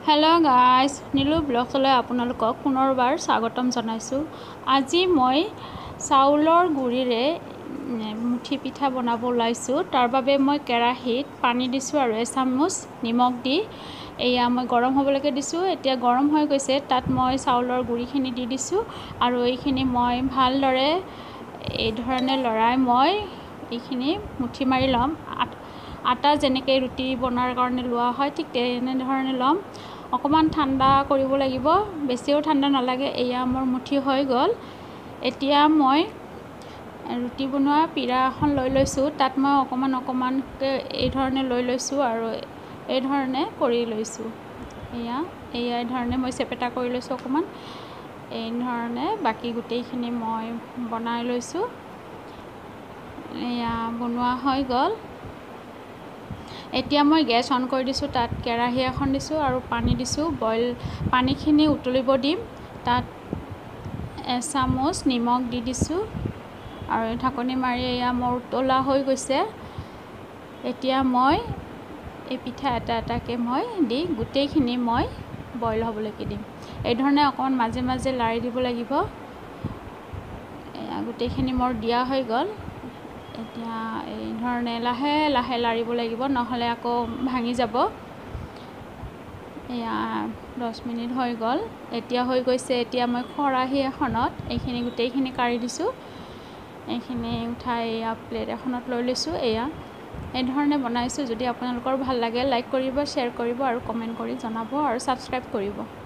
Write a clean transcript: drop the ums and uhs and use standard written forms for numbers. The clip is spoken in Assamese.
হেল্ল' গাইজ, নীলু ব্লগলৈ আপোনালোকক পুনৰবাৰ স্বাগতম জনাইছোঁ। আজি মই চাউলৰ গুড়িৰে মুঠি পিঠা বনাব ওলাইছোঁ। তাৰ বাবে মই কেৰাহীত পানী দিছোঁ আৰু এচামুচ নিমখ দি এয়া মই গৰম হ'বলৈকে দিছোঁ। এতিয়া গৰম হৈ গৈছে, তাত মই চাউলৰ গুড়িখিনি দি দিছোঁ আৰু এইখিনি মই ভালদৰে এই ধৰণে লৰাই মই এইখিনি মুঠি মাৰি ল'ম। আটা যেনেকৈ ৰুটি বনোৱাৰ কাৰণে লোৱা হয়, ঠিক তেনেধৰণে ল'ম। অকণমান ঠাণ্ডা কৰিব লাগিব, বেছিও ঠাণ্ডা নালাগে। এয়া মোৰ মুঠি হৈ গ'ল। এতিয়া মই ৰুটি বনোৱা পিৰা এখন লৈ লৈছোঁ। তাত মই অকণমানকৈ এই ধৰণে লৈ লৈছোঁ আৰু এই ধৰণে কৰি লৈছোঁ। এই ধৰণে মই চেপেটা কৰি লৈছোঁ অকণমান। এই ধৰণে বাকী গোটেইখিনি মই বনাই লৈছোঁ। এয়া বনোৱা হৈ গ'ল। এতিয়া মই গেছ অন কৰি দিছোঁ। তাত কেৰাহী এখন দিছোঁ আৰু পানী দিছোঁ। পানীখিনি উতলিব দিম। তাত এচামুচ নিমখ দি দিছোঁ আৰু ঢাকনি মাৰি এয়া মোৰ উতলা হৈ গৈছে। এতিয়া মই এই পিঠা এটা এটাকৈ মই দি গোটেইখিনি মই বইল হ'বলৈকে দিম। এই ধৰণে অকণমান মাজে মাজে লাৰি দিব লাগিব। এয়া গোটেইখিনি মোৰ দিয়া হৈ গ'ল। এতিয়া এই ধৰণে লাহে লাহে লাৰিব লাগিব, নহ'লে আকৌ ভাঙি যাব। এয়া 10 মিনিট হৈ গ'ল। এতিয়া হৈ গৈছে। এতিয়া মই খৰাহী এখনত এইখিনি গোটেইখিনি কাঢ়ি দিছোঁ। এইখিনি উঠাই এয়া প্লেট এখনত লৈ লৈছোঁ। এই ধৰণে বনাইছোঁ। যদি আপোনালোকৰ ভাল লাগে, লাইক কৰিব, শ্বেয়াৰ কৰিব আৰু কমেণ্ট কৰি জনাব আৰু ছাবস্ক্ৰাইব কৰিব।